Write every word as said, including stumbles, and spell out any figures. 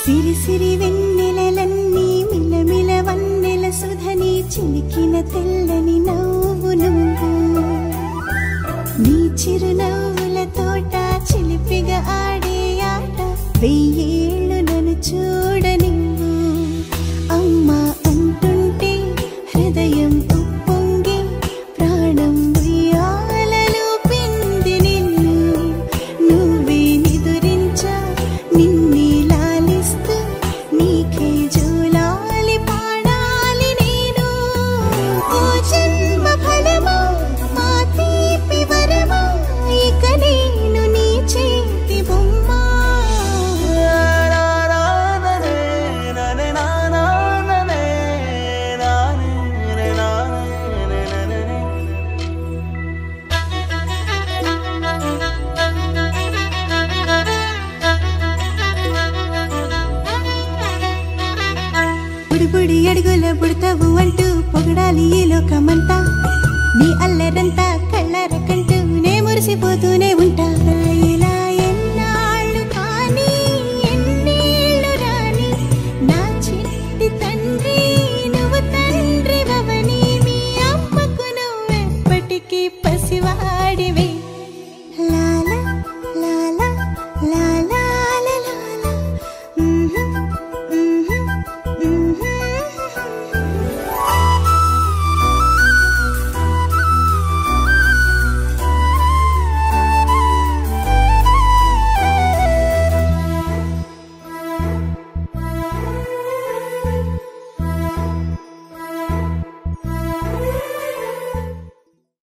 సిరి సిరి వెన్నెలలన్నీ మిలమిల వన్నెల సుధని చిలికిన తెల్లని నవ్వు నువ్వు నీ చిరునవ్వుల తోట చిలిపిగా ఆడే ఆట వెయ్యేళ్ళు నన్ను చూడనివ్వు అమ్మా అంటుంటే హృదయం ఉప్పొంగి ప్రాణం ఉయ్యాలలో పిండి నిన్ను నువ్వే నిదురించా నిన్నే లాలిస్తూ నీకే జోలాలి పాడాలి నేను ఓ జన్మ ఫలమా మా తీపి వరమా ఇక నేను నీ చేతి బొమ్మ బుడి అడుగుల బుడతావు అంటూ పొగడాలి ఈ లోకమంతా నీ అల్లరంతా కళ్ళారకంటూ నే మురిసిపోతూనే ఉంటా ఇలా